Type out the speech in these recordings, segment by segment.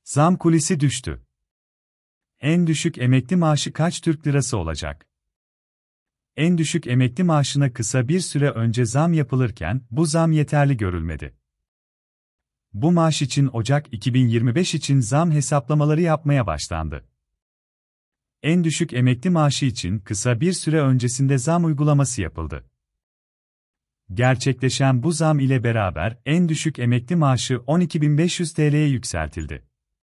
Zam kulisi düştü. En düşük emekli maaşı kaç Türk lirası olacak? En düşük emekli maaşına kısa bir süre önce zam yapılırken bu zam yeterli görülmedi. Bu maaş için Ocak 2025 için zam hesaplamaları yapmaya başlandı. En düşük emekli maaşı için kısa bir süre öncesinde zam uygulaması yapıldı. Gerçekleşen bu zam ile beraber en düşük emekli maaşı 12.500 TL'ye yükseltildi.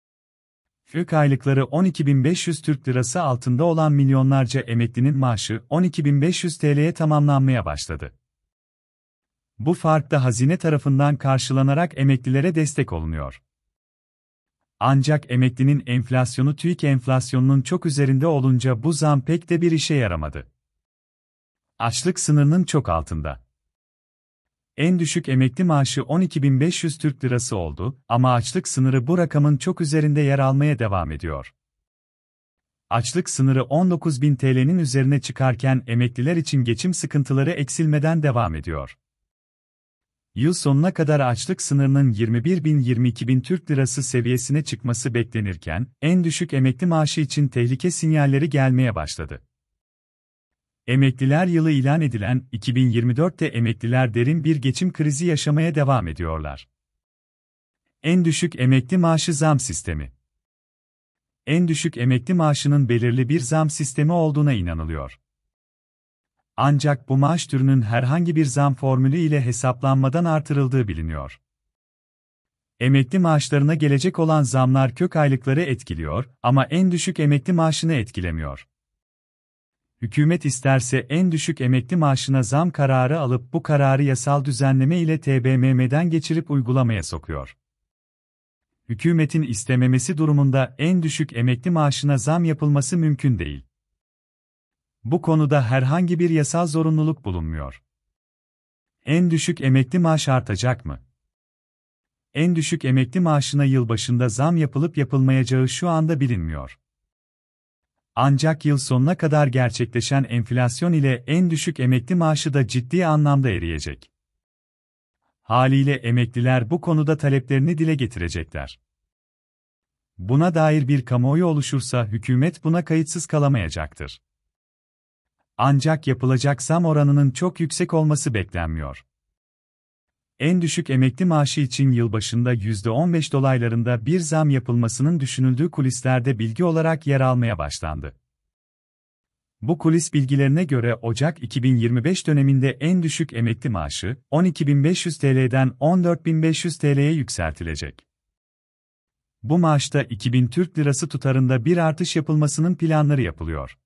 Kök aylıkları 12.500 Türk lirası altında olan milyonlarca emeklinin maaşı 12.500 TL'ye tamamlanmaya başladı. Bu fark da hazine tarafından karşılanarak emeklilere destek olunuyor. Ancak emeklinin enflasyonu TÜİK enflasyonunun çok üzerinde olunca bu zam pek de bir işe yaramadı. Açlık sınırının çok altında. En düşük emekli maaşı 12.500 Türk lirası oldu ama açlık sınırı bu rakamın çok üzerinde yer almaya devam ediyor. Açlık sınırı 19.000 TL'nin üzerine çıkarken emekliler için geçim sıkıntıları eksilmeden devam ediyor. Yıl sonuna kadar açlık sınırının 21.000-22.000 Türk lirası seviyesine çıkması beklenirken, en düşük emekli maaşı için tehlike sinyalleri gelmeye başladı. Emekliler yılı ilan edilen 2024'te emekliler derin bir geçim krizi yaşamaya devam ediyorlar. En düşük emekli maaşı zam sistemi. En düşük emekli maaşının belirli bir zam sistemi olduğuna inanılıyor. Ancak bu maaş türünün herhangi bir zam formülü ile hesaplanmadan artırıldığı biliniyor. Emekli maaşlarına gelecek olan zamlar kök aylıkları etkiliyor ama en düşük emekli maaşını etkilemiyor. Hükümet isterse en düşük emekli maaşına zam kararı alıp bu kararı yasal düzenleme ile TBMM'den geçirip uygulamaya sokuyor. Hükümetin istememesi durumunda en düşük emekli maaşına zam yapılması mümkün değil. Bu konuda herhangi bir yasal zorunluluk bulunmuyor. En düşük emekli maaş artacak mı? En düşük emekli maaşına yılbaşında zam yapılıp yapılmayacağı şu anda bilinmiyor. Ancak yıl sonuna kadar gerçekleşen enflasyon ile en düşük emekli maaşı da ciddi anlamda eriyecek. Haliyle emekliler bu konuda taleplerini dile getirecekler. Buna dair bir kamuoyu oluşursa hükümet buna kayıtsız kalamayacaktır. Ancak yapılacak zam oranının çok yüksek olması beklenmiyor. En düşük emekli maaşı için yılbaşında %15 dolaylarında bir zam yapılmasının düşünüldüğü kulislerde bilgi olarak yer almaya başlandı. Bu kulis bilgilerine göre Ocak 2025 döneminde en düşük emekli maaşı 12.500 TL'den 14.500 TL'ye yükseltilecek. Bu maaşta 2.000 Türk lirası tutarında bir artış yapılmasının planları yapılıyor.